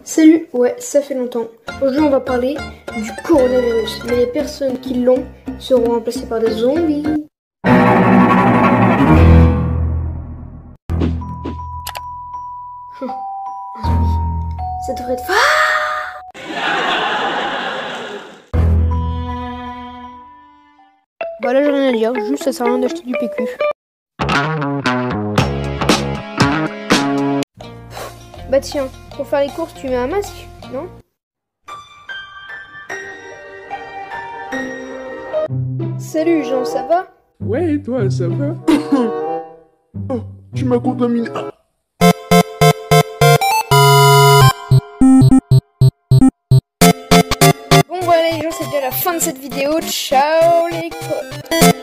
Salut, ouais, ça fait longtemps. Aujourd'hui, on va parler du coronavirus, mais les personnes qui l'ont seront remplacées par des zombies. Un zombie. Ça devrait être... Bah là, j'ai rien à dire, juste ça sert à rien d'acheter du PQ. Bah tiens, pour faire les courses, tu mets un masque, non? Salut Jean, ça va? Ouais, et toi, ça va? Oh, tu m'as contaminé. Bon voilà les gens, c'est déjà la fin de cette vidéo. Ciao les copains.